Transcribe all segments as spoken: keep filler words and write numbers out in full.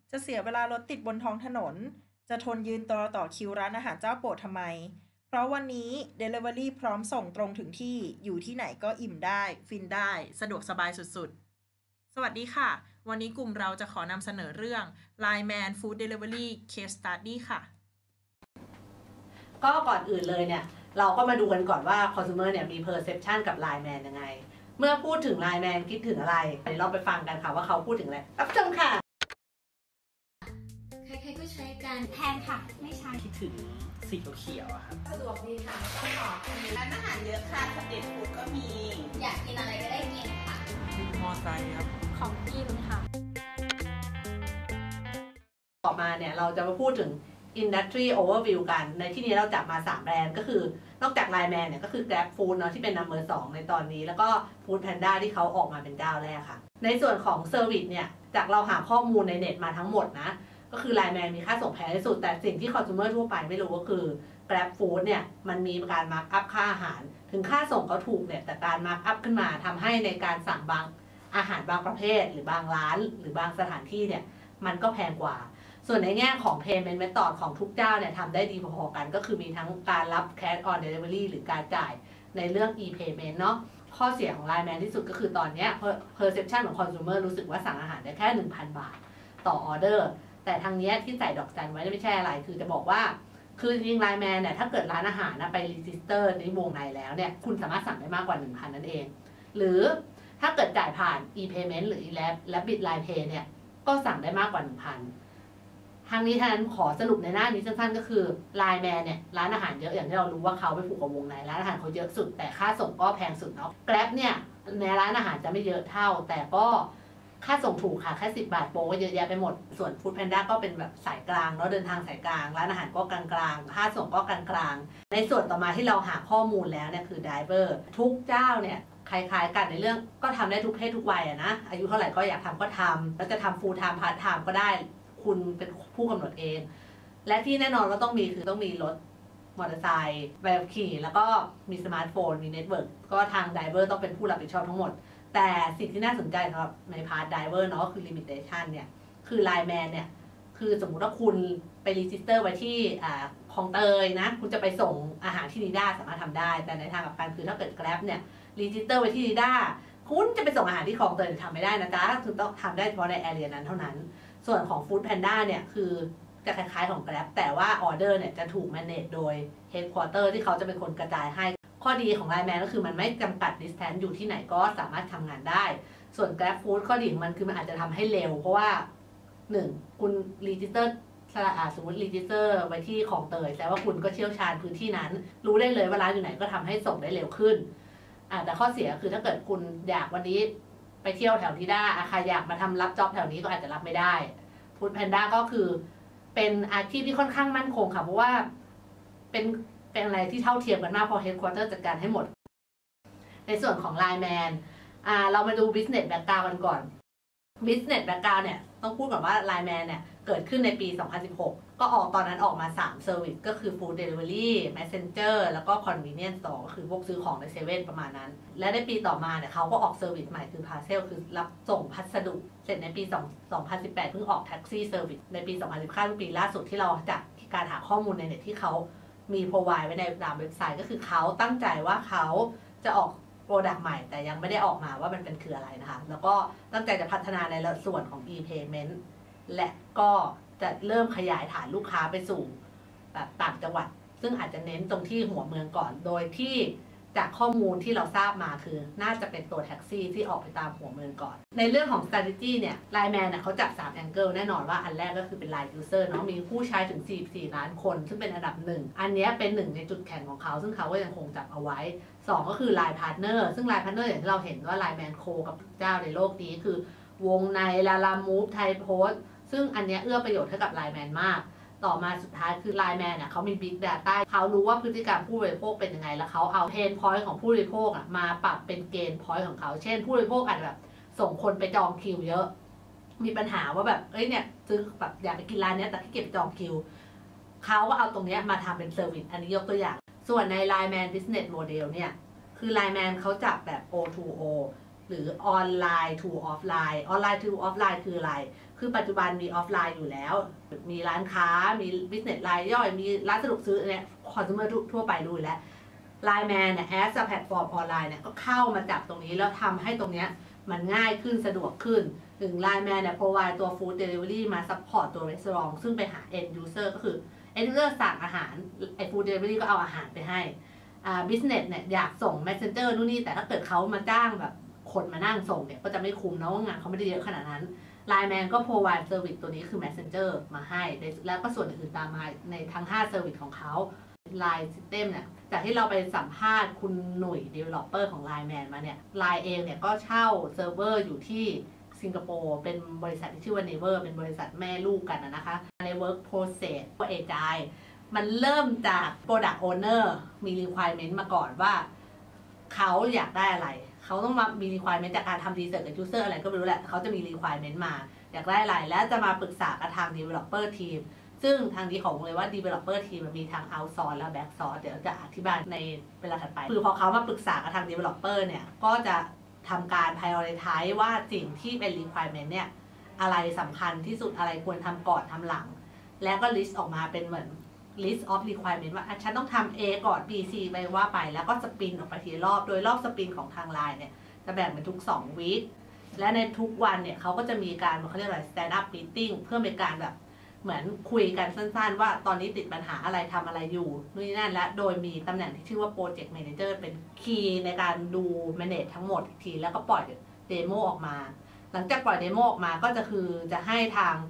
จะเสียเวลารถติดบนท้องถนนจะทนยืนรอต่อคิวร้านอาหารเจ้าโปรดทำไมเพราะวันนี้ Delivery พร้อมส่งตรงถึงที่อยู่ที่ไหนก็อิ่มได้ฟินได้สะดวกสบายสุดๆสวัสดีค่ะวันนี้กลุ่มเราจะขอนำเสนอเรื่อง ไลน์ แมน Food Delivery Case Study ค่ะก็ก่อนอื่นเลยเนี่ยเราก็มาดูกันก่อนว่า consumer เนี่ยมี perception กับ ไลน์ แมน ยังไงเมื่อพูดถึง ไลน์ แมน คิดถึงอะไรเดี๋ยวเราไปฟังกันค่ะว่าเขาพูดถึงอะไรรับชมค่ะใครๆก็ใช้กันแพงค่ะไม่ใช่คิดถึงสีเขียวๆอะครับสะดวกดีค่ะไม่ต้องรอร้านอาหารเยอะค่ะสตรีทฟู้ดก็มีอยากกินอะไรก็ได้กินค่ะมอไซค์ครับของกินค่ะต่อมาเนี่ยเราจะมาพูดถึง industry overview กันในที่นี้เราจับมาสามแบรนด์ก็คือนอกจาก ไลน์ แมน เนี่ยก็คือ Grab Food เนาะที่เป็น number สองในตอนนี้แล้วก็ Food Panda ที่เขาออกมาเป็นเจ้าแรกค่ะในส่วนของ Service เนี่ยจากเราหาข้อมูลในเน็ตมาทั้งหมดนะก็คือ ไลน์ แมน มีค่าส่งแพงที่สุดแต่สิ่งที่ consumer ทั่วไปไม่รู้ก็คือ Grab Food เนี่ยมันมีการมาร์กอัพค่าอาหารถึงค่าส่งเขาถูกเนี่ยแต่การมาร์กอัพขึ้นมาทำให้ในการสั่งบางอาหารบางประเภทหรือบางร้านหรือบางสถานที่เนี่ยมันก็แพงกว่าส่วนในแง่ของ payment method ของทุกเจ้าเนี่ยทำได้ดีพอๆกันก็คือมีทั้งการรับ cash on delivery หรือการจ่ายในเรื่อง e-payment เนาะข้อเสียของ ไลน์ แมน ที่สุดก็คือตอนนี้ perception ของ consumer รู้สึกว่าสั่งอาหารได้แค่ หนึ่งพัน บาทต่อออเดอร์แต่ทางนี้ที่ใส่ดอกจันไว้ไม่ใช่อะไรคือจะบอกว่าคือจริง ไลน์ แมน เนี่ยถ้าเกิดร้านอาหารนะไปรีจิสเตอร์ในวงในแล้วเนี่ยคุณสามารถสั่งได้มากกว่า หนึ่งพัน นั่นเองหรือถ้าเกิดจ่ายผ่าน e-payment หรือ e-Rapid Line Pay เนี่ยก็สั่งได้มากกว่า หนึ่งพันทางนี้ท่านขอสรุปในหน้านี้สั้นๆก็คือ ไลน์ แมน เนี่ยร้านอาหารเยอะอย่างที่เรารู้ว่าเขาไปผูกกับวงในร้านอาหารเขาเยอะสุดแต่ค่าส่งก็แพงสุดเนาะ Grab เนี่ยในร้านอาหารจะไม่เยอะเท่าแต่ก็ค่าส่งถูกค่ะแค่สิบบาทโปรก็เยอะแยะไปหมดส่วน Food Panda ก็เป็นแบบสายกลางเนาะเดินทางสายกลางร้านอาหารก็กลางๆค่าส่งก็กลางๆในส่วนต่อมาที่เราหาข้อมูลแล้วเนี่ยคือ Driver ทุกเจ้าเนี่ยคล้ายๆกันในเรื่องก็ทำได้ทุกเพศทุกวัยอะนะอายุเท่าไหร่ก็อยากทำก็ทำแล้วจะทำ full time part time ก็ได้คุณเป็นผู้กำหนดเองและที่แน่นอนว่าต้องมีคือต้องมีรถมอเตอร์ไซค์ใบขับขี่แล้วก็มีสมาร์ทโฟนมีเน็ตเวิร์กก็ทางไดเวอร์ต้องเป็นผู้รับผิดชอบทั้งหมดแต่สิ่งที่น่าสนใจสำหรับในพาร์ทไดเวอร์เนาะคือลิมิเตชันเนี่ยคือ ไลน์ แมน เนี่ยคือสมมุติว่าคุณไปรีจิสเตอร์ไว้ที่อ่าคลองเตยนะคุณจะไปส่งอาหารที่นิด้าสามารถทำได้แต่ในทางกลับกันคือถ้าเกิด Grab เนี่ยรีจิสเตอร์ไว้ที่นิด้าคุณจะไปส่งอาหารที่คลองเตยทำไม่ได้นะจ๊ะคุณต้องทำได้เฉพาะในแอเรียนั้นเท่านั้นส่วนของ Food Panda เนี่ยคือจะคล้ายๆของ Grab แต่ว่าออเดอร์เนี่ยจะถูก manage โดย Headquarter ที่เขาจะเป็นคนกระจายให้ข้อดีของ ไลน์ แมน ก็คือมันไม่จำกัด distance อยู่ที่ไหนก็สามารถทำงานได้ส่วน Grab Food ข้อดีของมันคือมันอาจจะทำให้เร็วเพราะว่าหนึ่งคุณรีจิสเตอร์สมมติรีจิสเตอร์ไว้ที่ของเตยแต่ว่าคุณก็เชี่ยวชาญพื้นที่นั้นรู้ได้เลยว่าร้านอยู่ไหนก็ทำให้ส่งได้เร็วขึ้นอ่าแต่ข้อเสียคือถ้าเกิดคุณอยากวันนี้ไปเที่ยวแถวที่ได้ใครอยากมาทำรับจ็อบแถวนี้ก็อาจจะรับไม่ได้ Food Panda ก็คือเป็นอาชีพที่ค่อนข้างมั่นคงค่ะเพราะว่าเป็นเป็นอะไรที่เท่าเทียมกันมากพอ Headquarter จัดการให้หมดในส่วนของ ไลน์ แมน อ่าเรามาดู Business Background กันก่อน Business Background เนี่ยต้องพูดก่อนว่า ไลน์ แมน เนี่ยเกิดขึ้นในปี สองพันสิบหก ก็ออกตอนนั้นออกมาสาม Service ก็คือ Food Delivery Messenger แล้วก็ Convenience Store ก็คือพวกซื้อของในเซเว่นประมาณนั้นและในปีต่อมาเนี่ยเขาก็ออก Service ใหม่คือ Parcel คือรับส่งพัสดุเสร็จในปี สองพันสิบแปด เพิ่งออก Taxi Service ในปี สองพันสิบเก้า เป็นปีล่าสุดที่เราจากการหาข้อมูลในเน็ตที่เขามี provide ไว้ในตามเว็บไซต์ก็คือเขาตั้งใจว่าเขาจะออกโปรดักต์ใหม่แต่ยังไม่ได้ออกมาว่ามันเป็นคืออะไรนะคะแล้วก็ตั้งใจจะพัฒนาในส่วนของ e-payment และก็จะเริ่มขยายฐานลูกค้าไปสู่แบบต่างจังหวัดซึ่งอาจจะเน้นตรงที่หัวเมืองก่อนโดยที่จากข้อมูลที่เราทราบมาคือน่าจะเป็นตัวแท็กซี่ที่ออกไปตามหัวเมืองก่อนในเรื่องของ strategy เนี่ย ไลน์ แมน เนี่ยเขาจับสาม angle แน่นอนว่าอันแรกก็คือเป็น Line User เนาะมีผู้ใช้ถึงสี่สิบสี่ล้านคนซึ่งเป็นอันดับหนึ่งอันนี้เป็นหนึ่งในจุดแข็งของเขาซึ่งเขาก็ยังคงจับเอาไว้สองก็คือ Line Partner ซึ่ง Line Partner อย่างที่เราเห็นว่า ไลน์ แมน โคกับเจ้าในโลกนี้คือวงในลาลามูฟไทยโพสซึ่งอันนี้เอื้อประโยชน์ให้กับ ไลน์ แมน มากต่อมาสุดท้ายคือ ไลน์ แมน เนี่ยเขามี Big Data เขารู้ว่าพฤติกรรมผู้บริโภคเป็นยังไงแล้วเขาเอาเพนพอยต์ของผู้บริโภคมาปรับเป็นเกณฑ์พอยต์ของเขาเช่นผู้บริโภคอาจจะแบบส่งคนไปจองคิวเยอะมีปัญหาว่าแบบเอ้ยเนี่ยซื้อแบบอยากไปกินร้านนี้แต่ที่เก็บจองคิวเขาก็เอาตรงนี้มาทำเป็นเซอร์วิสอันนี้ยกตัวอย่างส่วนใน ไลน์ แมน Business Model เนี่ยคือ ไลน์ แมน เขาจับแบบ โอ ทู โอหรือออนไลน์ to ออฟไลน์ออนไลน์ to ออฟไลน์คืออะไรคือปัจจุบันมีออฟไลน์อยู่แล้วมีร้านค้ามี business รายย่อยมีร้านสะดวกซื้อเนี่ย consumer ทั่วไปรู้แล้ว ไลน์ แมน เนี่ย as a platform ออนไลน์เนี่ยก็เข้ามาจับตรงนี้แล้วทำให้ตรงเนี้ยมันง่ายขึ้นสะดวกขึ้นถึง ไลน์ แมน เนี่ย provide ตัว food delivery มา support ตัว restaurant ซึ่งไปหา end user ก็คือ end user สั่งอาหารไอ้ food delivery ก็เอาอาหารไปให้อ่า business เนี่ยอยากส่ง messenger นู่นนี่แต่ถ้าเกิดเขามาจ้างแบบคนมานั่งส่งเนี่ยก็จะไม่คุ้มนะว่างานเขาไม่ได้เยอะขนาดนั้น ไลน์ แมน ก็ provide service ตัวนี้คือ messenger มาให้แล้วก็ส่วนอื่นตามมาในทั้งห้า service ของเขา ไลน์ System เนี่ยจากที่เราไปสัมภาษณ์คุณหนุ่ย developer ของ ไลน์ แมน มาเนี่ย ไลน์ เองเนี่ยก็เช่าเซิร์ฟเวอร์อยู่ที่สิงคโปร์เป็นบริษัทที่ชื่อว่า Never เป็นบริษัทแม่ลูกกันนะคะใน work process ก็ Agile มันเริ่มจาก product owner มี requirement มาก่อนว่าเขาอยากได้อะไรเขาต้องมามี requirement จากการทำ research กับ user อะไรก็ไม่รู้แหละเขาจะมี requirement มาอยากได้อะไรแล้วจะมาปรึกษากับทาง developer teamซึ่งทางนี้ของเลยว่า developer team มันมีทาง outsource และ backsource เดี๋ยวจะอธิบายในเวลาถัดไปคือพอเขามาปรึกษากับทาง developer เนี่ยก็จะทำการ prioritize ว่าสิ่งที่เป็น requirement เนี่ยอะไรสำคัญที่สุดอะไรควรทำก่อนทำหลังแล้วก็ list ออกมาเป็นเหมือน list of requirement ว่าฉันต้องทำ A ก่อน B C ไปว่าไปแล้วก็สปินออกไปทีรอบโดยรอบสปินของทาง ไลน์ เนี่ยจะแบ่งเป็นทุกสองวีคและในทุกวันเนี่ยเขาก็จะมีการเขาเรียกอะไร stand up meeting เพื่อเป็นการแบบเหมือนคุยกันสั้นๆว่าตอนนี้ติดปัญหาอะไรทำอะไรอยู่นู่นนี่นั่นและโดยมีตำแหน่งที่ชื่อว่า Project Manager เป็นคีย์ในการดู manage ทั้งหมดอีกทีแล้วก็ปล่อยเดโมออกมาหลังจากปล่อยเดโมออกมาก็จะคือจะให้ทาง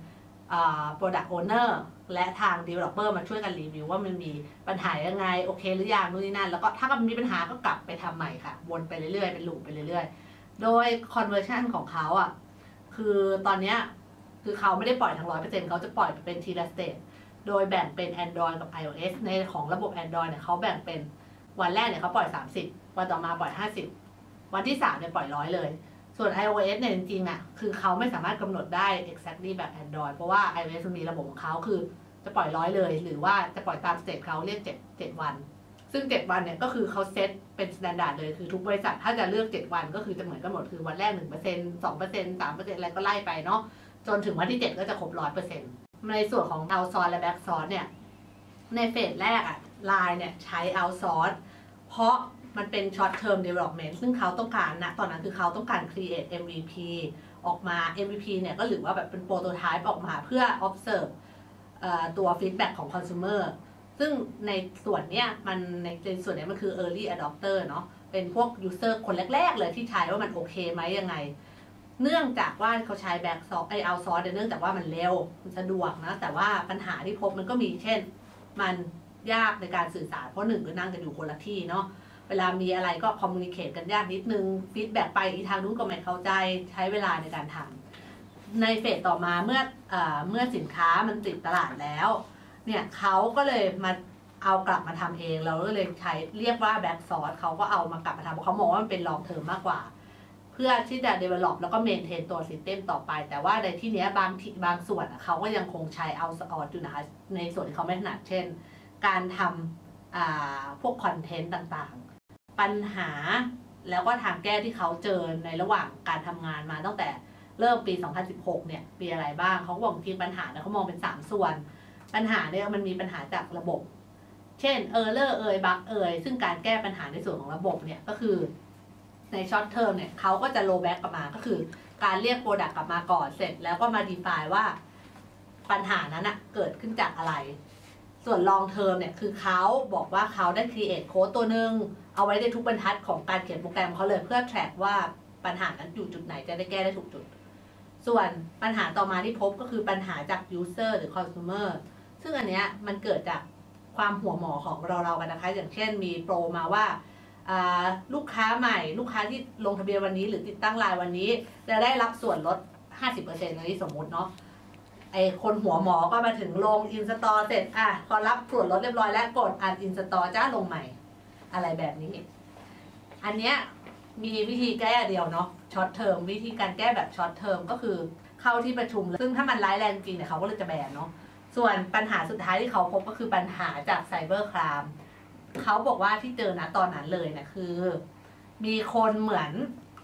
Product Owner และทาง Developer มาช่วยกันรีวิวว่ามันมีปัญหายังไงโอเคหรือยังนู่นนี่นั่นแล้วก็ถ้ามันมีปัญหาก็กลับไปทำใหม่ค่ะวนไปเรื่อยๆเป็นลูปไปเรื่อยๆโดย conversion ของเขาอ่ะคือตอนเนี้ยคือเขาไม่ได้ปล่อยทั้ง ร้อยเปอร์เซ็นต์ เขาจะปล่อยเป็นทีละสเตจโดยแบ่งเป็น Android กับ iOS ในของระบบ Android เนี่ยเขาแบ่งเป็นวันแรกเนี่ยเขาปล่อยสามสิบวันต่อมาปล่อยห้าสิบวันที่สามเนี่ยปล่อยหนึ่งร้อยเลยส่วน iOS เนี่ยจริงๆอ่ะคือเขาไม่สามารถกำหนดได้ exactly แบบ Android เพราะว่า iOS มันมีระบบของเขาคือจะปล่อยหนึ่งร้อยเลยหรือว่าจะปล่อยตามสเตจเขาเรียกเจ็ด เจ็ดวันซึ่งเจ็ดวันเนี่ยก็คือเขาเซตเป็นมาตรฐานเลยคือทุกบริษัทถ้าจะเลือกเจ็ดวันก็คือจะเหมือนกันหมดคือวันแรก หนึ่งเปอร์เซ็นต์ สองเปอร์เซ็นต์ สามเปอร์เซ็นต์ อะไรก็ไล่ไปเนาะจนถึงวันที่เจ็ดก็จะครบ ร้อยเปอร์เซ็นต์ ในส่วนของ outsource และ backsource เนี่ยในเฟสแรกอะ ไลน์ เนี่ยใช้ outsource เพราะมันเป็น short term development ซึ่งเขาต้องการนะตอนนั้นคือเขาต้องการ create เอ็ม วี พี ออกมา เอ็ม วี พี เนี่ยก็หรือว่าแบบเป็น prototype ออกมาเพื่อ observe ตัว feedback ของ consumer ซึ่งในส่วนเนี้ยมันในส่วนเนี้ยมันคือ early adopter เนาะเป็นพวก user คนแรกๆเลยที่ใช้ว่ามันโอเคไหมยังไงเนื่องจากว่าเขาใช้ back source ไอ outsource เนื่องจากว่ามันเร็วมันสะดวกนะแต่ว่าปัญหาที่พบมันก็มีเช่นมันยากในการสื่อสารเพราะหนึ่งก็นั่งกันอยู่คนละที่เนาะเวลามีอะไรก็ communicate กันยากนิดนึง feedback ไปอีกทางนู้นก็ไม่เข้าใจใช้เวลาในการทำในเฟสต่อมาเมื่อเอ่อเมื่อสินค้ามันติดตลาดแล้วเนี่ยเขาก็เลยมาเอากลับมาทำเองเราก็เลยใช้เรียกว่า back source เขาก็เอามากลับมาทำเพราะเขามองว่ามันเป็น long term มากกว่าเพื่อที่จะ develop แล้วก็ maintain ตัว system ต่อไปแต่ว่าในที่นี้บางที่บางส่วนเขาก็ยังคงใช้ outsource อยู่นะคะในส่วนที่เขาไม่ถนัดเช่นการทำพวกคอนเทนต์ต่างๆปัญหาแล้วก็ทางแก้ที่เขาเจอในระหว่างการทำงานมาตั้งแต่เริ่มปี สองพันสิบหก เนี่ยมีอะไรบ้างเขาบอกจริงปัญหาเนี่ยเขามองเป็นสามส่วนปัญหาเนี่ยมันมีปัญหาจากระบบเช่นเออร์เลอร์เอ่ยบั๊กเอ่ยซึ่งการแก้ปัญหาในส่วนของระบบเนี่ยก็คือในช็อตเทอมเนี่ยเขาก็จะโรแบ็กกลับมาก็คือการเรียกโปรดักต์กลับมาก่อนเสร็จแล้วก็มา define ว่าปัญหานั้นนะเกิดขึ้นจากอะไรส่วน long term เนี่ยคือเขาบอกว่าเขาได้ create code ตัวหนึ่งเอาไว้ในทุกบรรทัดของการเขียนโปรแกรมเขาเลยเพื่อ track ว่าปัญหานั้นอยู่จุดไหนจะได้แก้ได้ถูกจุดส่วนปัญหาต่อมาที่พบก็คือปัญหาจาก user หรือ consumer ซึ่งอันเนี้ยมันเกิดจากความหัวหมอของเราเรากันนะคะอย่างเช่นมีโปรมาว่าลูกค้าใหม่ลูกค้าที่ลงทะเบียนวันนี้หรือติดตั้งไลน์วันนี้จะได้รับส่วนลด ห้าสิบเปอร์เซ็นต์ อันนี้สมมุติเนาะไอคนหัวหมอก็มาถึงลง install เสร็จอ่ะพอรับส่วนลดเรียบร้อยแล้วกด uninstall จ้าลงใหม่อะไรแบบนี้อันเนี้ยมีวิธีแก้เดียวเนาะช็อตเทอมวิธีการแก้แบบช็อตเทอมก็คือเข้าที่ประชุมซึ่งถ้ามันร้ายแรงจริงเนี่ยเขาก็เลยจะแบนเนาะส่วนปัญหาสุดท้ายที่เขาพบก็คือปัญหาจากไซเบอร์ครามเขาบอกว่าที่เจอนะตอนนั้นเลยเนี่ยคือมีคนเหมือน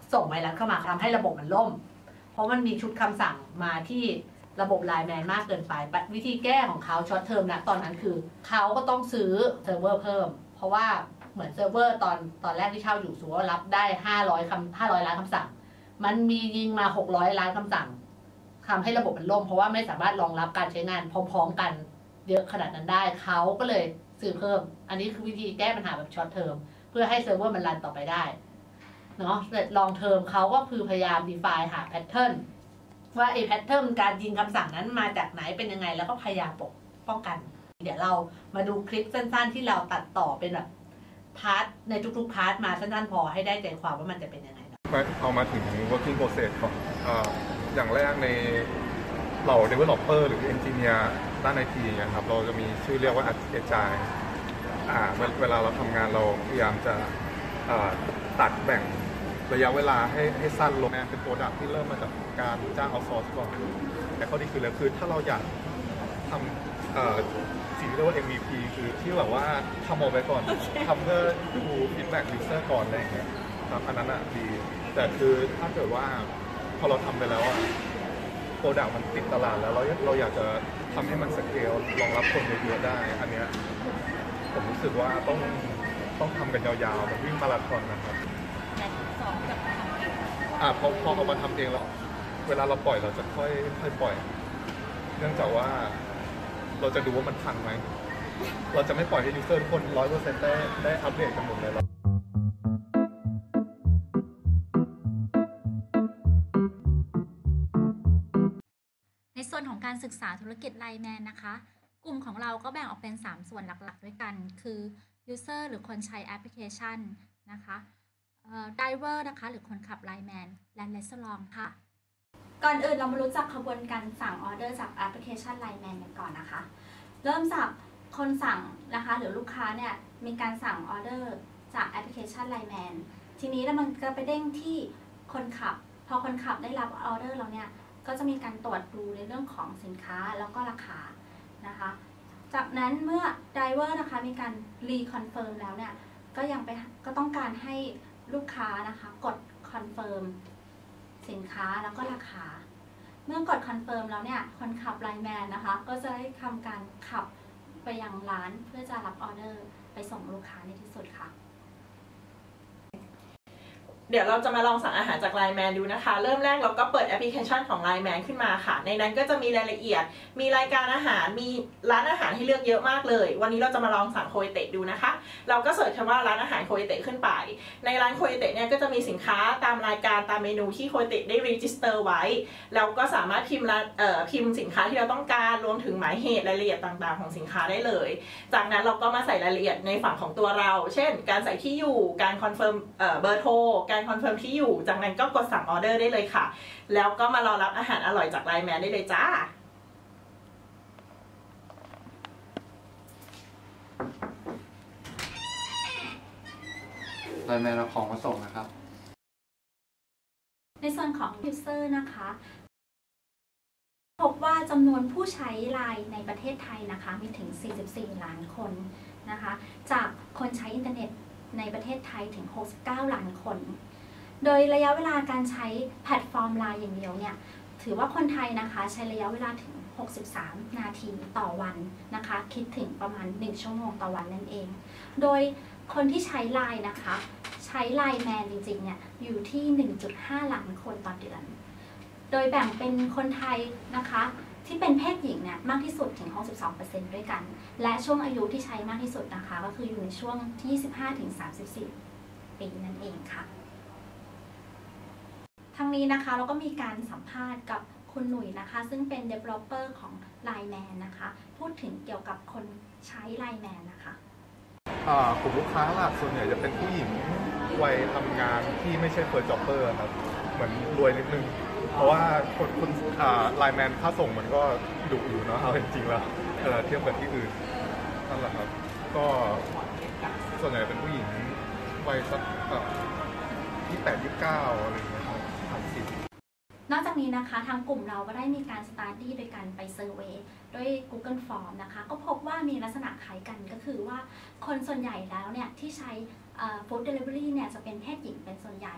ส่งไวรัสเข้ามาทำให้ระบบมันล่มเพราะมันมีชุดคำสั่งมาที่ระบบไลน์แมนมากเกินไปวิธีแก้ของเขาช็อตเทอมนะตอนนั้นคือเขาก็ต้องซื้อเซิร์ฟเวอร์เพิ่มเพราะว่าเหมือนเซิร์ฟเวอร์ตอนตอนแรกที่เช่าอยู่สูว่ารับได้ห้าร้อยคำห้าร้อยล้านคำสั่งมันมียิงมาหกร้อยล้านคำสั่งทำให้ระบบมันล่มเพราะว่าไม่สามารถรองรับการใช้งานพร้อมๆกันเยอะขนาดนั้นได้เขาก็เลยซื้อเพิ่มอันนี้คือวิธีแก้ปัญหาแบบช็อตเทอมเพื่อให้เซิร์ฟเวอร์มันรันต่อไปได้เนาะแต่ลองเทอมเขาก็คือพยายาม define หา pattern ว่าไอ้ pattern การยิงคำสั่งนั้นมาจากไหนเป็นยังไงแล้วก็พยายามปกป้องกันเดี๋ยวเรามาดูคลิปสั้นๆที่เราตัดต่อเป็นแบบพาร์ทในทุกๆพาร์ทมาสั้นๆพอให้ได้ใจความว่ามันจะเป็นยังไงเอามาถึง working process ก่อนอย่างแรกในเหล่า developer หรือ engineer ด้าน ไอ ที นะครับเราจะมีชื่อเรียกว่า agile อ่าเวลาเราทำงานเราพยายามจะตัดแบ่งระยะเวลาให้ให้สั้นลงเป็นโปรดักที่เริ่มมาจากการจ้างเอาซอร์สก่อนแต่ข้อดีคือเลยคือถ้าเราอยากทำสิ่งที่เรียกว่า เอ็ม วี พี คือที่แบบว่าทำออกไปก่อน ทำเพื่อดู feedback user ก่อนอะไรอย่างเงี้ยครับอันนั้นอ่ะดีแต่คือถ้าเกิดว่าพอเราทำไปแล้วอ่ะโปรดักมันติดตลาดแล้วเราเราอยากจะทำให้มันสเกลรองรับคนเยอะๆได้อันเนี้ยผมรู้สึกว่าต้องต้องทำกันยาวๆแบบวิ่งมาราธอนนะครับอ่าพอพอเอามาทำเองแล้วเวลาเราปล่อยเราจะค่อยค่อยปล่อย เนื่องจากว่าเราจะดูว่ามันทันไหมเราจะไม่ปล่อยให้ยูเซอร์ทุกคนร้อยเปอร์เซ็นต์ได้ได้อัปเดตกันหมดเลยหรอกในส่วนของการศึกษาธุรกิจไลน์แมนนะคะกลุ่มของเราก็แบ่งออกเป็นสามส่วนหลักๆด้วยกันคือ User หรือคนใช้แอปพลิเคชันนะคะเอ่อ Driver นะคะหรือคนขับไลน์แมนและ Restaurant ค่ะก่อนอื่นเรามารู้จักขบวนการสั่งออเดอร์จากแอปพลิเคชันไลน์แมนกันก่อนนะคะเริ่มจากคนสั่งนะคะหรือลูกค้าเนี่ยมีการสั่งออเดอร์จากแอปพลิเคชันไลน์แมนทีนี้แล้วมันก็ไปเด้งที่คนขับพอคนขับได้รับออเดอร์แล้วเนี่ยก็จะมีการตรวจดูในเรื่องของสินค้าแล้วก็ราคานะคะจากนั้นเมื่อไดรเวอร์นะคะมีการรีคอนเฟิร์มแล้วเนี่ยก็ยังไปก็ต้องการให้ลูกค้านะคะกดคอนเฟิร์มสินค้าแล้วก็ราคาเมื่อกดคอนเฟิร์มแล้วเนี่ยคนขับไลน์แมนนะคะก็จะได้ทำการขับไปยังร้านเพื่อจะรับออเดอร์ไปส่งลูกค้าในที่สุดค่ะเดี๋ยวเราจะมาลองสั่งอาหารจาก ไลน์แมน ดูนะคะเริ่มแรกเราก็เปิดแอปพลิเคชันของ ไลน์แมน ขึ้นมาค่ะในนั้นก็จะมีรายละเอียดมีรายการอาหารมีร้านอาหารให้เลือกเยอะมากเลยวันนี้เราจะมาลองสั่งโคเอเตะดูนะคะเราก็เสิร์ชคำว่าร้านอาหารโคเอเตะขึ้นไปในร้านโคเอเตะเนี่ยก็จะมีสินค้าตามรายการตามเมนูที่โคเอเตะได้รีจิสเตอร์ไว้แล้วก็สามารถพิมพ์เอ่อพิมพ์สินค้าที่เราต้องการรวมถึงหมายเหตุรายละเอียดต่างๆของสินค้าได้เลยจากนั้นเราก็มาใส่รายละเอียดในฝั่งของตัวเราเช่นการใส่ที่อยู่การคอนเฟิร์มเอ่อเบอร์โทรการคอนเฟิร์มที่อยู่จากนั้นก็กดสั่งออเดอร์ได้เลยค่ะแล้วก็มารอรับอาหารอร่อยจากไลน์แมนได้เลยจ้าไลน์แมนเอาของมาส่งนะครับในส่วนของ User นะคะพบว่าจำนวนผู้ใช้ไลน์ในประเทศไทยนะคะมีถึงสี่สิบสี่ล้านคนนะคะจากคนใช้อินเทอร์เน็ตในประเทศไทยถึงหกสิบเก้าล้านคนโดยระยะเวลาการใช้แพลตฟอร์ม ไลน์ อย่างเดียวเนี่ยถือว่าคนไทยนะคะใช้ระยะเวลาถึงหกสิบสามนาทีต่อวันนะคะคิดถึงประมาณหนึ่งชั่วโมงต่อวันนั่นเองโดยคนที่ใช้ ไลน์ นะคะใช้ ไลน์แมน จริงๆเนี่ยอยู่ที่ หนึ่งจุดห้าล้านคนต่อเดือนโดยแบ่งเป็นคนไทยนะคะที่เป็นเพศหญิงเนี่ยมากที่สุดถึง หกสิบสองเปอร์เซ็นต์ ด้วยกันและช่วงอายุที่ใช้มากที่สุดนะคะก็คืออยู่ในช่วงที่ ยี่สิบห้าถึงสามสิบสี่ ปีนั่นเองค่ะทั้งนี้นะคะเราก็มีการสัมภาษณ์กับคุณหนุ่ยนะคะซึ่งเป็น developer ของ ไลน์แมน นะคะพูดถึงเกี่ยวกับคนใช้ ไลน์แมน นะคะกลุ่มลูกค้าหลักส่วนใหญ่จะเป็นผู้หญิงวัยทำงานที่ไม่ใช่เฟิร์สจ็อบเปอร์ครับเหมือนรวยนิดนึงเพราะว่าคนคนไลน์แมนค่าส่งมันก็ดุอยู่เนาะเอาจริงๆแล้วเทียบกับที่อื่นนั่นแหละครับก็ส่วนใหญ่เป็นผู้หญิงวัยสักยี่สิบแปด ยี่สิบเก้าอะไรอย่างเงี้ยครับสามสิบนอกจากนี้นะคะทางกลุ่มเราก็ได้มีการสตาร์ดี้โดยการไปเซอร์เวย์ด้วย Google Form นะคะก็พบว่ามีลักษณะคล้ายกันก็คือว่าคนส่วนใหญ่แล้วเนี่ยที่ใช้ฟู้ดเดลิเวอรี่เนี่ยจะเป็นเพศหญิงเป็นส่วนใหญ่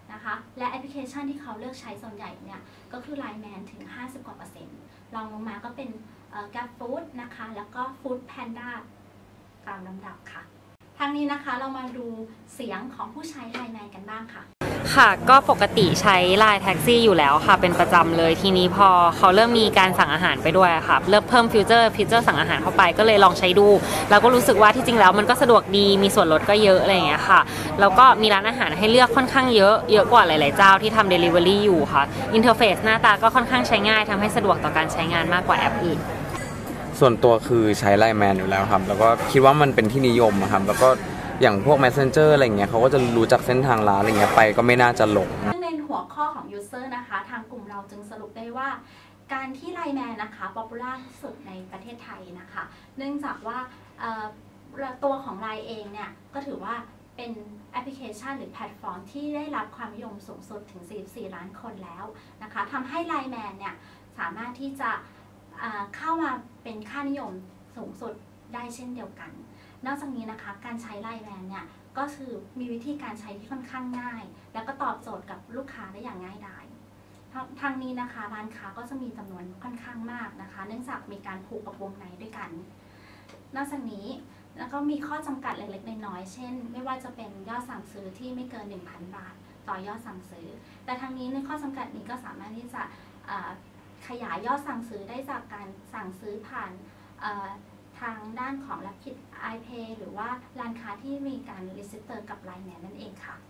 นะคะและแอปพลิเคชันที่เขาเลือกใช้ส่วนใหญ่เนี่ยก็คือ ไลน์ แมน ถึงห้าสิบกว่าเปอร์เซ็นต์รองลงมาก็เป็น Grab Food นะคะแล้วก็ Food Panda ตามลำดับค่ะทางนี้นะคะเรามาดูเสียงของผู้ใช้ ไลน์ แมน กันบ้างค่ะค่ะก็ปกติใช้ไลน์แท็กซี่อยู่แล้วค่ะเป็นประจำเลยทีนี้พอเขาเริ่มมีการสั่งอาหารไปด้วยค่ะเริ่มเพิ่มฟิวเจอร์ฟีเจอร์สั่งอาหารเข้าไปก็เลยลองใช้ดูแล้วก็รู้สึกว่าที่จริงแล้วมันก็สะดวกดีมีส่วนลดก็เยอะอะไรอย่างเงี้ยค่ะแล้วก็มีร้านอาหารให้เลือกค่อนข้างเยอะเยอะกว่าหลายๆเจ้าที่ทำ Delivery อยู่ค่ะอินเทอร์เฟซหน้าตาก็ค่อนข้างใช้ง่ายทำให้สะดวกต่อการใช้งานมากกว่าแอปอื่นส่วนตัวคือใช้ ไลน์ แมน อยู่แล้วครับแล้วก็คิดว่ามันเป็นที่นิยมครับแล้วก็อย่างพวก Messenger อะไรเงี้ยเขาก็จะรู้จักเส้นทางร้านอะไรเงี้ยไปก็ไม่น่าจะหลงในหัวข้อของ User นะคะทางกลุ่มเราจึงสรุปได้ว่าการที่ ไลน์ แมน นะคะป๊อปปูล่าที่สุดในประเทศไทยนะคะเนื่องจากว่าตัวของ ไลน์ เองเนี่ยก็ถือว่าเป็นแอปพลิเคชันหรือแพลตฟอร์มที่ได้รับความนิยมสูงสุดถึงสี่สิบสี่ล้านคนแล้วนะคะทำให้ ไลน์ แมน เนี่ยสามารถที่จะเข้ามาเป็นค่านิยมสูงสุดได้เช่นเดียวกันนอกจากนี้นะคะการใช้ ไลน์ แมน เนี่ยก็คือมีวิธีการใช้ที่ค่อนข้างง่ายแล้วก็ตอบโจทย์กับลูกค้าได้อย่างง่ายดายทางนี้นะคะร้านค้าก็จะมีจำนวนค่อนข้างมากนะคะเนื่องจากมีการผูกกับวงในด้วยกันนอกจากนี้แล้วก็มีข้อจำกัดเล็กๆน้อยๆเช่นไม่ว่าจะเป็นยอดสั่งซื้อที่ไม่เกิน หนึ่งพัน บาทต่อยอดสั่งซื้อแต่ทางนี้ในข้อจำกัดนี้ก็สามารถที่จะขยายยอดสั่งซื้อได้จากการสั่งซื้อผ่านทางด้านของ Rapid ไอ เพย์ หรือว่าร้านค้าที่มีการรีจิสเตอร์กับ ไลน์ แมน นั่นเองค่ะ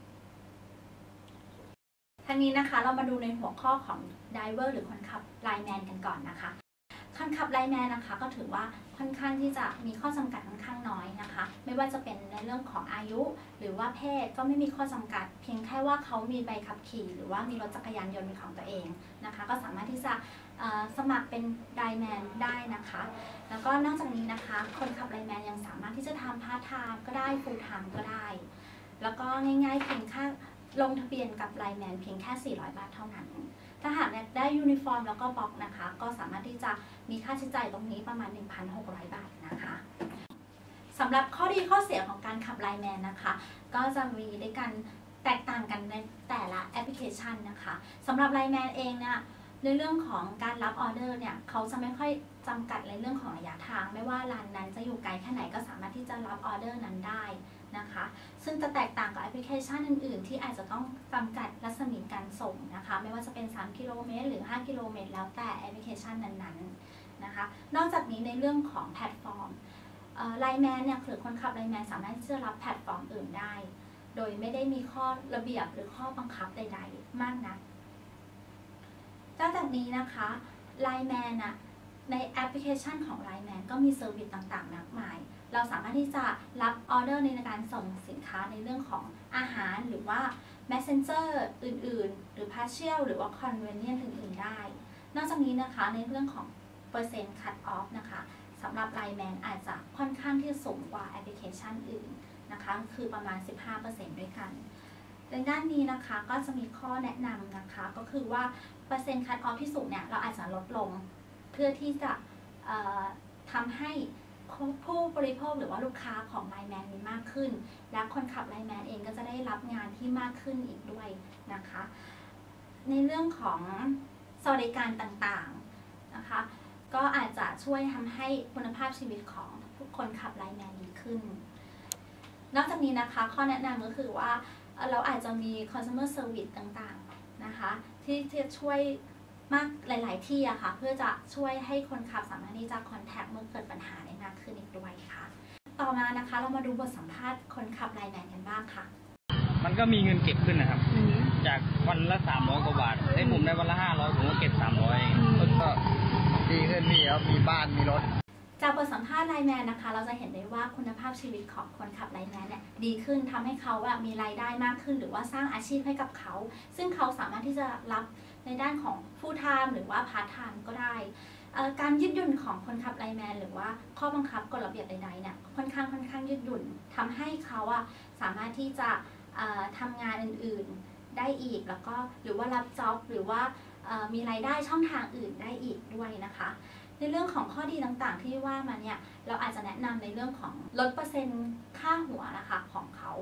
ทางนี้นะคะเรามาดูในหัวข้อของ Driver หรือคนขับ ไลน์ แมน กันก่อนนะคะคนขับ ไลน์ แมน นะคะก็ถือว่าค่อนข้างที่จะมีข้อจำกัดค่อนข้างน้อยนะคะไม่ว่าจะเป็นในเรื่องของอายุหรือว่าเพศก็ไม่มีข้อจำกัดเพียงแค่ว่าเขามีใบขับขี่หรือว่ามีรถจักรยานยนต์เป็นของตัวเองนะคะก็สามารถที่จะสมัครเป็น ไลน์ แมน ได้นะคะแล้วก็นอกจากนี้นะคะคนขับ ไลน์ แมน ยังสามารถที่จะทำพาร์ทไทม์ก็ได้ฟูลไทม์ก็ได้แล้วก็ง่ายๆเพียงแค่ลงทะเบียนกับ ไลน์ แมน เพียงแค่สี่ร้อยบาทเท่านั้นถ้าหากได้ยูนิฟอร์มแล้วก็บล็อกนะคะก็สามารถที่จะมีค่าใช้จ่ายตรงนี้ประมาณ หนึ่งพันหกร้อย บาทนะคะสำหรับข้อดีข้อเสียของการขับ ไลน์ แมน นะคะก็จะมีด้วยกันแตกต่างกันในแต่ละแอปพลิเคชันนะคะสำหรับ ไลน์ แมน เองเนี่ยในเรื่องของการรับออเดอร์เนี่ยเขาจะไม่ค่อยจำกัดในเรื่องของระยะทางไม่ว่าร้านนั้นจะอยู่ไกลแค่ไหนก็สามารถที่จะรับออเดอร์นั้นได้นะคะซึ่งจะแตกต่างกับแอปพลิเคชันอื่นๆที่อาจจะต้องจำกัดรัศมีการส่งนะคะไม่ว่าจะเป็นสามกิโลเมตรหรือห้ากิโลเมตรแล้วแต่แอปพลิเคชันนั้นๆนะคะนอกจากนี้ในเรื่องของแพลตฟอร์ม ไลน์ แมน เนี่ยหรือคนขับ ไลน์ แมน สามารถที่จะรับแพลตฟอร์มอื่นได้โดยไม่ได้มีข้อระเบียบหรือข้อบังคับใดๆมากนักนอกจากนี้นะคะ ไลน์ แมน น่ะในแอปพลิเคชันของ ไลน์ แมน ก็มีเซอร์วิสต่างๆมากมายเราสามารถที่จะรับออเดอร์ในการส่งสินค้าในเรื่องของอาหารหรือว่า Messenger อื่นๆหรือ Partial หรือว่า Convenient อื่นๆได้นอกจากนี้นะคะในเรื่องของเปอร์เซ็นต์ cut off นะคะสำหรับ ไลน์ แมน อาจจะค่อนข้างที่สูงกว่าแอปพลิเคชันอื่นนะคะคือประมาณ สิบห้าเปอร์เซ็นต์ ด้วยกันในด้านนี้นะคะก็จะมีข้อแนะนำนะคะก็คือว่าเปอร์เซ็นต์ cut off ที่สูงเนี่ยเราอาจจะลดลงเพื่อที่จะทำให้ผู้บริโภคหรือว่าลูกค้าของ ไลน์ แมน มีมากขึ้นและคนขับ ไลน์ แมน เองก็จะได้รับงานที่มากขึ้นอีกด้วยนะคะในเรื่องของสวัสดิการต่างๆนะคะก็อาจจะช่วยทำให้คุณภาพชีวิตของทุกคนขับ ไลน์ แมน ดีขึ้นนอกจากนี้นะคะข้อแนะนำก็คือว่าเราอาจจะมี consumer service ต่างๆนะคะที่จะช่วยมากหลายๆที่อะค่ะเพื่อจะช่วยให้คนขับสามารถที่จะคอนแทคเมื่อเกิดปัญหาได้มากขึ้นอีกด้วยค่ะต่อมานะคะเรามาดูบทสัมภาษณ์คนขับ ไลน์ แมน กันบ้างค่ะมันก็มีเงินเก็บขึ้นนะครับจากวันละสามร้อยกว่าบาทให้ผมได้วันละห้าร้อยผมก็เก็บสามร้อยก็ดีขึ้นพี่ครับมีบ้านมีรถจากบทสัมภาษณ์ ไลน์ แมน นะคะเราจะเห็นได้ว่าคุณภาพชีวิตของคนขับ ไลน์ แมน เนี่ยดีขึ้นทำให้เขามีรายได้มากขึ้นหรือว่าสร้างอาชีพให้กับเขาซึ่งเขาสามารถที่จะรับในด้านของ full time หรือว่า part time ก็ได้การยืดหยุ่นของคนขับ ไลน์ แมน หรือว่าข้อบังคับกฎระเบียบใดๆเนี่ยค่อนข้างค่อนข้างยืดหยุ่นทำให้เขาอะสามารถที่จะทำงานอื่นๆได้อีกแล้วก็หรือว่ารับจ็อบหรือว่ามีรายได้ช่องทางอื่นได้อีกด้วยนะคะในเรื่องของข้อดีต่างๆที่ว่ามาเนี่ยเราอาจจะแนะนำในเรื่องของลดเปอร์เซ็นต์ค่าหัวนะคะของเขา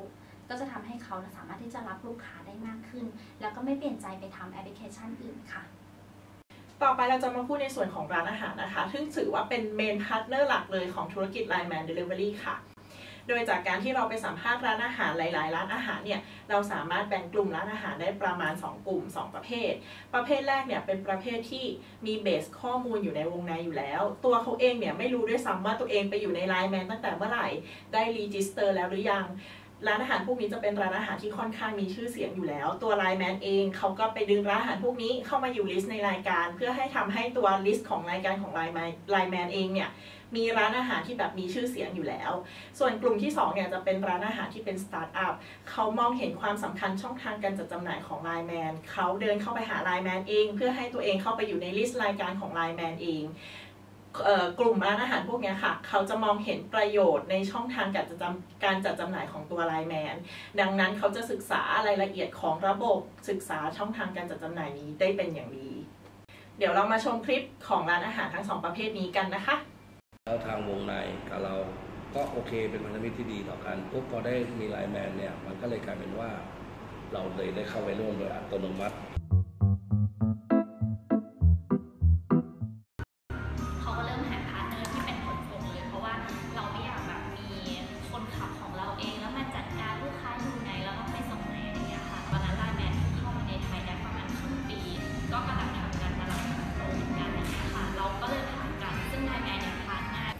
ก็จะทำให้เขาสามารถที่จะรับลูกค้าได้มากขึ้นแล้วก็ไม่เปลี่ยนใจไปทำแอปพลิเคชันอื่นค่ะต่อไปเราจะมาพูดในส่วนของร้านอาหารนะคะซึ่งถือว่าเป็นเมนพาร์ทเนอร์หลักเลยของธุรกิจ ไลน์ แมน Delivery ค่ะโดยจากการที่เราไปสัมภาษณ์ร้านอาหารหลายๆร้านอาหารเนี่ยเราสามารถแบ่งกลุ่มร้านอาหารได้ประมาณสองกลุ่มสองประเภทประเภทแรกเนี่ยเป็นประเภทที่มีเบสข้อมูลอยู่ในวงในอยู่แล้วตัวเขาเองเนี่ยไม่รู้ด้วยซ้ำว่าตัวเองไปอยู่ใน ไลน์ แมน ตั้งแต่เมื่อไหร่ได้รีจิสเตอร์แล้วหรือยังร้านอาหารพวกนี้จะเป็นร้านอาหารที่ค่อนข้างมีชื่อเสียงอยู่แล้วตัว ไลน์ แมน เองเขาก็ไปดึงร้านอาหารพวกนี้เข้ามาอยู่ลิสต์ในรายการเพื่อให้ทำให้ตัวลิสต์ของรายการของ ไลน์ แมน ไลน์ แมน เองเนี่ยมีร้านอาหารที่แบบมีชื่อเสียงอยู่แล้วส่วนกลุ่มที่สองเนี่ยจะเป็นร้านอาหารที่เป็นสตาร์ทอัพเขามองเห็นความสำคัญช่องทางการจัดจำหน่ายของ ไลน์ แมน เขาเดินเข้าไปหา ไลน์ แมน เองเพื่อให้ตัวเองเข้าไปอยู่ในลิสต์รายการของ ไลน์ แมน เองกลุ่มร้านอาหารพวกนี้ค่ะเขาจะมองเห็นประโยชน์ในช่องทางการจัดจำการจัดจำหน่ายของตัว ไลน์ แมน ดังนั้นเขาจะศึกษารายละเอียดของระบบศึกษาช่องทางการจัดจำหน่ายนี้ได้เป็นอย่างดีเดี๋ยวเรามาชมคลิปของร้านอาหารทั้งสองประเภทนี้กันนะคะแล้วทางวงในกับเราก็โอเคเป็นพันธมิตรที่ดีต่อกันปุ๊บพอได้มี ไลน์ แมน เนี่ยมันก็เลยกลายเป็นว่าเราเลยได้เข้าไปร่วมโดยอัตโนมัติเขาก็เริ่มหาพาร์ทเนอร์ที่เป็นขนส่งเลยเพราะว่าเราไม่อยากแบบมีคนขับของเราเองแล้วมาจัดการลูกค้าอยู่ไหนแล้วก็ไปส่งไหนอะไรอย่างเงี้ยค่ะตอนนั้น ไลน์ แมน เข้ามาในไทยได้ประมาณครึ่งปีก็กำลังทำงานกำลังทำโปรเหมือนกันอะไรอย่างเงี้ยค่ะเราก็เลยผ่านกันซึ่ง ไลน์ แมน เนี่ยผ่านง่าย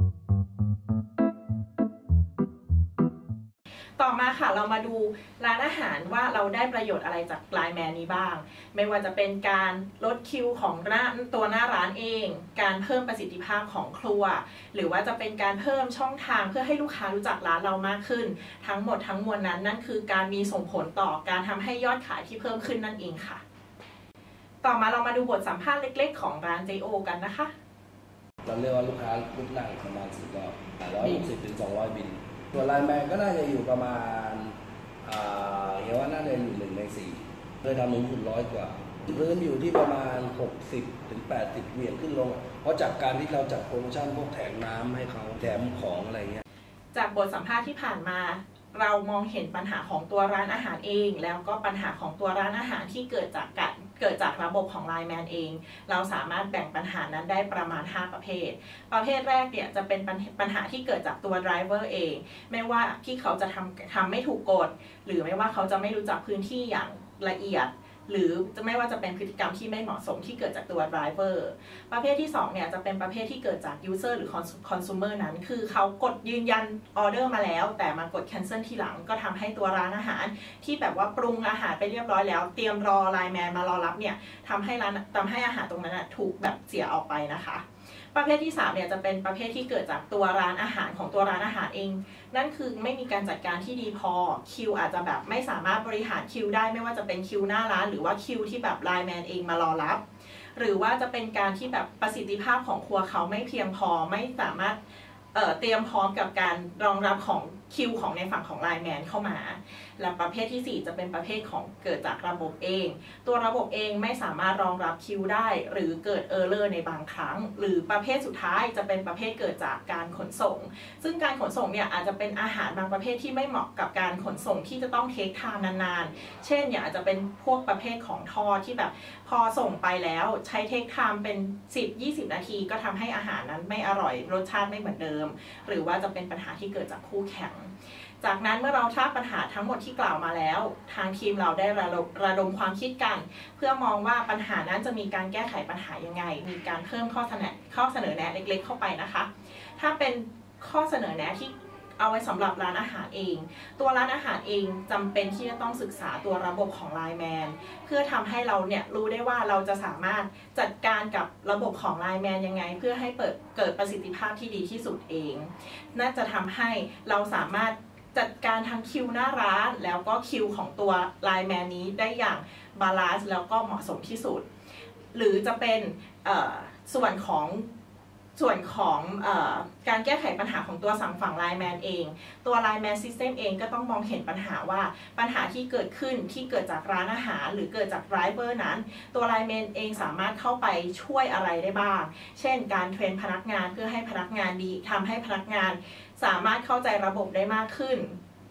ต่อมาค่ะเรามาดูร้านอาหารว่าเราได้ประโยชน์อะไรจาก ไลน์ แมน นี้บ้างไม่ว่าจะเป็นการลดคิวของร้านตัวหน้าร้านเองการเพิ่มประสิทธิภาพของครัวหรือว่าจะเป็นการเพิ่มช่องทางเพื่อให้ลูกค้ารู้จักร้านเรามากขึ้นทั้งหมดทั้งมวลนั้นนั่นคือการมีส่งผลต่อการทำให้ยอดขายที่เพิ่มขึ้นนั่นเองค่ะต่อมาเรามาดูบทสัมภาษณ์เล็กๆของร้าน เจ โอ กันนะคะเราเรียกว่าลูกค้าลูกนั่งประมาณสี่ร้อยร้อยหกสิบถึงสองร้อยบินส่วน ไลน์ แมน ก็น่าจะอยู่ประมาณเห็นว่าน่าจะอยู่หนึ่งในสี่เคยทำลงทุนร้อยกว่าพื้นอยู่ที่ประมาณหกสิบถึงแปดสิบเหวี่ยงขึ้นลงเพราะจากการที่เราจัดโปรโมชั่นพวกแถมน้ำให้เขาแถมของอะไรเงี้ยจากบทสัมภาษณ์ที่ผ่านมาเรามองเห็นปัญหาของตัวร้านอาหารเองแล้วก็ปัญหาของตัวร้านอาหารที่เกิดจากการเกิดจากระบบของ ไลน์ แมน เองเราสามารถแบ่งปัญหานั้นได้ประมาณห้าประเภทประเภทแรกเนี่ยจะเป็นปัญหาที่เกิดจากตัว ไดรเวอร์ เองไม่ว่าที่เขาจะทำทำไม่ถูกกฎหรือไม่ว่าเขาจะไม่รู้จักพื้นที่อย่างละเอียดหรือจะไม่ว่าจะเป็นพฤติกรรมที่ไม่เหมาะสมที่เกิดจากตัว ไดรเวอร์ ประเภทที่สองเนี่ยจะเป็นประเภทที่เกิดจาก ยูเซอร์ หรือ คอน ซูเมอร์ นั้นคือเขากดยืนยันออเดอร์มาแล้วแต่มากด แคนเซิล ทีหลังก็ทำให้ตัวร้านอาหารที่แบบว่าปรุงอาหารไปเรียบร้อยแล้วเตรียมรอ ไลน์ แมน มารอรับเนี่ยทำให้ร้านทำให้อาหารตรงนั้นถูกแบบเสียออกไปนะคะประเภทที่สามเนี่ยจะเป็นประเภทที่เกิดจากตัวร้านอาหารของตัวร้านอาหารเองนั่นคือไม่มีการจัดการที่ดีพอคิวอาจจะแบบไม่สามารถบริหารคิวได้ไม่ว่าจะเป็นคิวหน้าร้านหรือว่าคิวที่แบบ ไลน์ แมน เองมารอรับหรือว่าจะเป็นการที่แบบประสิทธิภาพของครัวเขาไม่เพียงพอไม่สามารถเอ่อเตรียมพร้อมกับการรองรับของคิวของในฝั่งของ ไลน์ แมน เข้ามาและประเภทที่สี่จะเป็นประเภทของเกิดจากระบบเองตัวระบบเองไม่สามารถรองรับคิวได้หรือเกิดเออร์เลอร์ในบางครั้งหรือประเภทสุดท้ายจะเป็นประเภทเกิดจากการขนส่งซึ่งการขนส่งเนี่ยอาจจะเป็นอาหารบางประเภทที่ไม่เหมาะกับการขนส่งที่จะต้องเทคไทม์นานๆเช่นเนี่ยอาจจะเป็นพวกประเภทของทอดที่แบบพอส่งไปแล้วใช้เทคไทม์เป็น สิบถึงยี่สิบ นาทีก็ทำให้อาหารนั้นไม่อร่อยรสชาติไม่เหมือนเดิมหรือว่าจะเป็นปัญหาที่เกิดจากคู่แข่งจากนั้นเมื่อเราทราบปัญหาทั้งหมดที่กล่าวมาแล้วทางทีมเราได้ระดมระดมความคิดกันเพื่อมองว่าปัญหานั้นจะมีการแก้ไขปัญหายังไงมีการเพิ่มข้อเสนอข้อเสนอแนะเล็กๆเข้าไปนะคะถ้าเป็นข้อเสนอแนะที่เอาไว้สำหรับร้านอาหารเองตัวร้านอาหารเองจำเป็นที่จะต้องศึกษาตัวระบบของ ไลน์ แมน เพื่อทำให้เราเนี่ยรู้ได้ว่าเราจะสามารถจัดการกับระบบของ ไลน์ แมน ยังไงเพื่อให้เปิดเกิดประสิทธิภาพที่ดีที่สุดเองน่าจะทำให้เราสามารถจัดการทั้งคิวหน้าร้านแล้วก็คิวของตัว ไลน์ แมน นี้ได้อย่างบาลานซ์แล้วก็เหมาะสมที่สุดหรือจะเป็นส่วนของส่วนของเอ่อการแก้ไขปัญหาของตัวสั่งฝั่ง ไลน์ แมน เองตัว ไลน์ แมน System เองก็ต้องมองเห็นปัญหาว่าปัญหาที่เกิดขึ้นที่เกิดจากร้านอาหารหรือเกิดจากไดรเวอร์นั้นตัว ไลน์ แมน เองสามารถเข้าไปช่วยอะไรได้บ้างเช่นการเทรนพนักงานเพื่อให้พนักงานดีทำให้พนักงานสามารถเข้าใจระบบได้มากขึ้น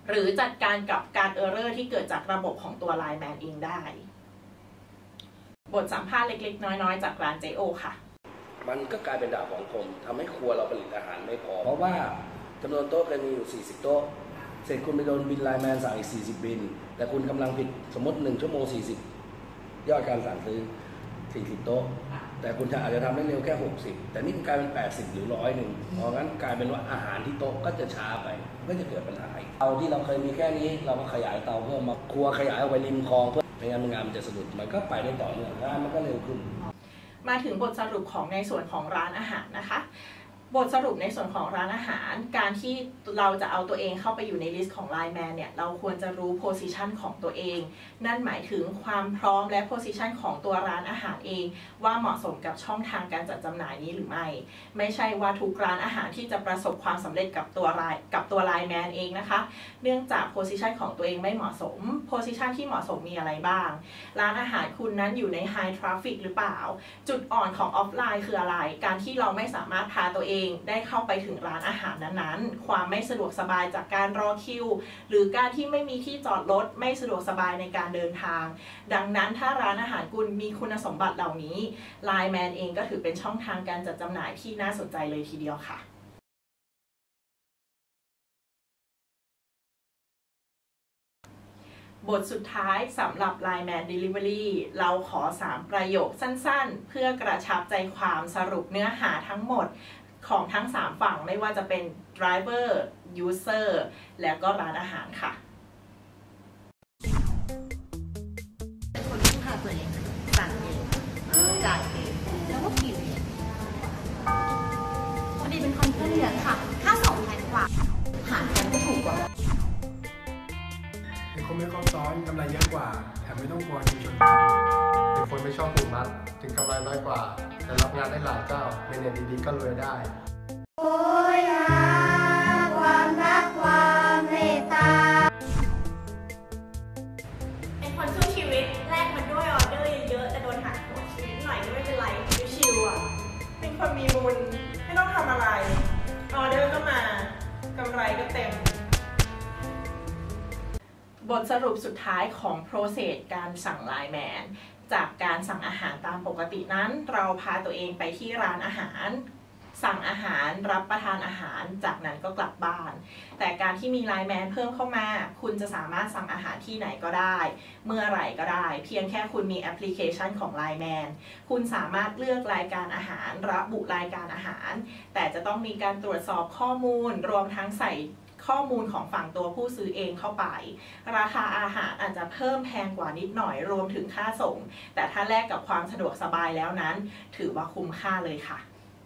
หรือจัดการกับการเออร์เรอร์ที่เกิดจากระบบของตัวไลน์แมนเองได้บทสัมภาษณ์เล็กๆน้อยๆจากร้านเจโอค่ะมันก็กลายเป็นดาบสองคมทำให้ครัวเราผลิตอาหารไม่พอเพราะว่าจำนวนโต๊ะเคยมีอยู่สี่สิบโต๊ะเสร็จคุณไปโดนบินไลน์แมนสั่งอีกสี่สิบบินแต่คุณกำลังผิดสมมติหนึ่งชั่วโมงสี่สิบยอดการสั่งซื้อสี่สิบโต๊ะแต่คุณอาจจะทำได้เร็วแค่หกสิบแต่นี่กลายเป็นแปดสิบหรือร้อยหนึ่งเพราะงั้นกลายเป็นว่าอาหารที่โต๊ะก็จะช้าไปก็จะเกิดปัญหาเตาที่เราเคยมีแค่นี้เราก็ขยายเตาเพิ่มมาครัวขยายออกไปริมคลองเพื่อไม่งั้นงานมันจะสะดุดมันก็ไปได้ต่อเนื่องงานมันก็เร็วขึ้นมาถึงบทสรุปของในส่วนของร้านอาหารนะคะบทสรุปในส่วนของร้านอาหารการที่เราจะเอาตัวเองเข้าไปอยู่ในลิสต์ของ ไลน์ แมน เนี่ยเราควรจะรู้ position ของตัวเองนั่นหมายถึงความพร้อมและ position ของตัวร้านอาหารเองว่าเหมาะสมกับช่องทางการจัดจำหน่ายนี้หรือไม่ไม่ใช่ว่าทุกร้านอาหารที่จะประสบความสำเร็จกับตัวไลน์กับตัว ไลน์ แมน เองนะคะเนื่องจาก position ของตัวเองไม่เหมาะสม position ที่เหมาะสมมีอะไรบ้างร้านอาหารคุณนั้นอยู่ใน high traffic หรือเปล่าจุดอ่อนของออฟไลน์คืออะไรการที่เราไม่สามารถพาตัวเองได้เข้าไปถึงร้านอาหารนั้นๆความไม่สะดวกสบายจากการรอคิวหรือการที่ไม่มีที่จอดรถไม่สะดวกสบายในการเดินทางดังนั้นถ้าร้านอาหารคุณมีคุณสมบัติเหล่านี้ ไลน์ แมน เองก็ถือเป็นช่องทางการจัดจำหน่ายที่น่าสนใจเลยทีเดียวค่ะบทสุดท้ายสำหรับ ไลน์ แมน Delivery เราขอสามประโยคสั้นๆเพื่อกระชับใจความสรุปเนื้อหาทั้งหมดของทั้งสามฝั่งไม่ว่าจะเป็น driver user แล้วก็ร้านอาหารค่ะเป็นคนที่พาตัวเองสั่งเองจ่ายเองแล้วก็กินเองพอดีเป็นคนเพื่อนเยอะค่ะค่าสองแพงกว่าหารกันก็ถูกกว่าเป็นคนไม่ครบซ้อนกำไรเยอะกว่าแถมไม่ต้องกลัวชุมชนกันเป็นคนไม่ชอบผูกมัดถึงกำไรน้อยกว่าแต่รับงานได้หลายเจ้าเมเนจดีๆก็รวยได้โอ้ยหาความรักความเมตตาเป็นคนสู้ชีวิตแลกมันด้วยออเดอร์เยอะๆแต่โดนหักหัวชีวิตหน่อยก็ไม่เป็นไรชิวๆอ่ะเป็นคนมีบุญไม่ต้องทำอะไรออเดอร์ก็มากำไรก็เต็มบทสรุปสุดท้ายของ process การสั่ง ไลน์ แมน จากการสั่งอาหารตามปกตินั้นเราพาตัวเองไปที่ร้านอาหารสั่งอาหารรับประทานอาหารจากนั้นก็กลับบ้านแต่การที่มี ไลน์ แมน เพิ่มเข้ามาคุณจะสามารถสั่งอาหารที่ไหนก็ได้เมื่อไหร่ก็ได้เพียงแค่คุณมีแอปพลิเคชันของ ไลน์ แมน คุณสามารถเลือกรายการอาหารระบุรายการอาหารแต่จะต้องมีการตรวจสอบข้อมูลรวมทั้งใส่ข้อมูลของฝั่งตัวผู้ซื้อเองเข้าไปราคาอาหารอาจจะเพิ่มแพงกว่านิดหน่อยรวมถึงค่าส่งแต่ถ้าแลกกับความสะดวกสบายแล้วนั้นถือว่าคุ้มค่าเลยค่ะ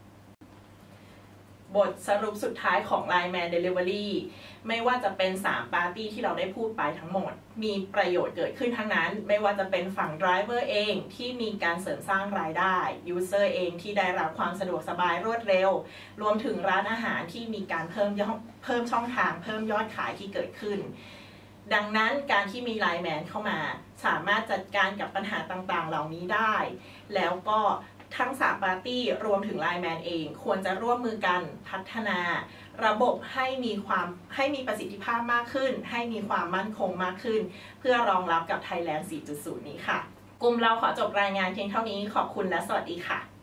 บทสรุปสุดท้ายของ ไลน์ แมน Delivery ไม่ว่าจะเป็นสามปาร์ตี้ที่เราได้พูดไปทั้งหมดมีประโยชน์เกิดขึ้นทั้งนั้นไม่ว่าจะเป็นฝั่ง driver เองที่มีการเสริมสร้างรายได้ user เองที่ได้รับความสะดวกสบายรวดเร็วรวมถึงร้านอาหารที่มีการเพิ่มเพิ่มช่องทางเพิ่มยอดขายที่เกิดขึ้นดังนั้นการที่มี ไลน์ แมน เข้ามาสามารถจัดการกับปัญหาต่างๆเหล่านี้ได้แล้วก็ทั้งสามปาร์ตี้รวมถึง ไลน์ แมน เองควรจะร่วมมือกันพัฒนาระบบให้มีความให้มีประสิทธิภาพมากขึ้นให้มีความมั่นคงมากขึ้นเพื่อรองรับกับ Thailand สี่จุดศูนย์ นี้ค่ะกลุ่มเราขอจบรายงานเพียงเท่านี้ขอบคุณและสวัสดีค่ะ